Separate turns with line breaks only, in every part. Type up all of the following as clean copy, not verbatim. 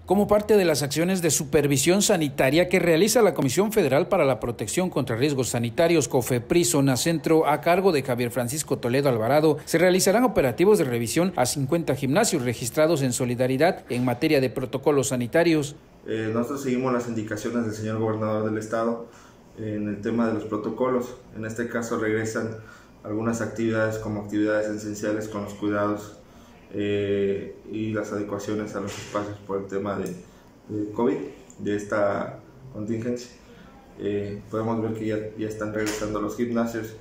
Como parte de las acciones de supervisión sanitaria que realiza la Comisión Federal para la Protección contra Riesgos Sanitarios, COFEPRIS Zona Centro, a cargo de Javier Francisco Toledo Alvarado, se realizarán operativos de revisión a 50 gimnasios registrados en solidaridad en materia de protocolos sanitarios.
Nosotros seguimos las indicaciones del señor gobernador del estado en el tema de los protocolos. En este caso regresan algunas actividades como actividades esenciales con los cuidados y las adecuaciones a los espacios por el tema de COVID, de esta contingencia. Podemos ver que ya están regresando los gimnasios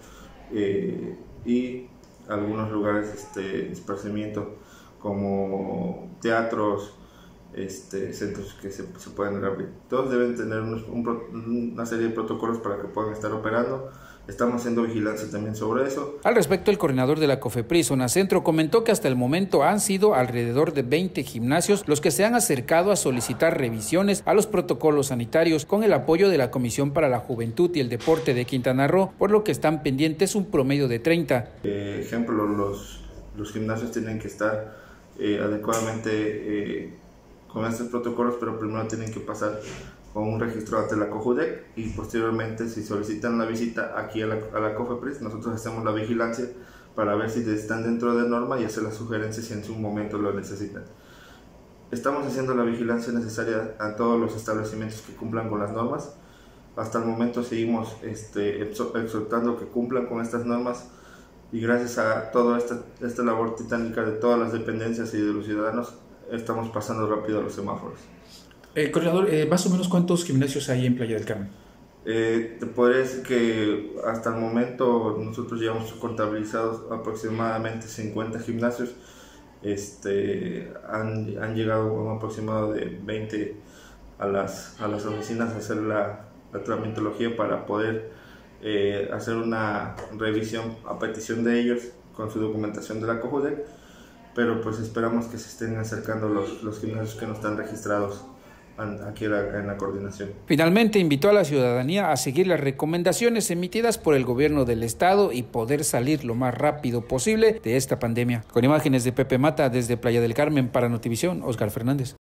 y algunos lugares de esparcimiento como teatros, centros que se pueden abrir. Todos deben tener una serie de protocolos para que puedan estar operando. Estamos haciendo vigilancia también sobre eso.
Al respecto, el coordinador de la COFEPRIS Zona Centro comentó que hasta el momento han sido alrededor de 20 gimnasios los que se han acercado a solicitar revisiones a los protocolos sanitarios con el apoyo de la Comisión para la Juventud y el Deporte de Quintana Roo, por lo que están pendientes un promedio de 30.
Ejemplo, los gimnasios tienen que estar adecuadamente con estos protocolos, pero primero tienen que pasar con un registro ante la COJUDEC y posteriormente, si solicitan la visita aquí a la COFEPRIS, nosotros hacemos la vigilancia para ver si están dentro de norma y hacer las sugerencias si en su momento lo necesitan. Estamos haciendo la vigilancia necesaria a todos los establecimientos que cumplan con las normas. Hasta el momento seguimos exhortando que cumplan con estas normas y gracias a toda esta labor titánica de todas las dependencias y de los ciudadanos, estamos pasando rápido a los semáforos.
Coordinador, más o menos ¿cuántos gimnasios hay en Playa del Carmen?
Te podría decir que hasta el momento nosotros llevamos contabilizados aproximadamente 50 gimnasios. Han llegado un aproximado de 20 a las oficinas a hacer la tramitología para poder hacer una revisión a petición de ellos con su documentación de la COJUDEC, pero pues esperamos que se estén acercando los gimnasios que no están registrados aquí en la coordinación.
Finalmente invitó a la ciudadanía a seguir las recomendaciones emitidas por el gobierno del estado y poder salir lo más rápido posible de esta pandemia. Con imágenes de Pepe Mata desde Playa del Carmen para Notivisión, Oscar Fernández.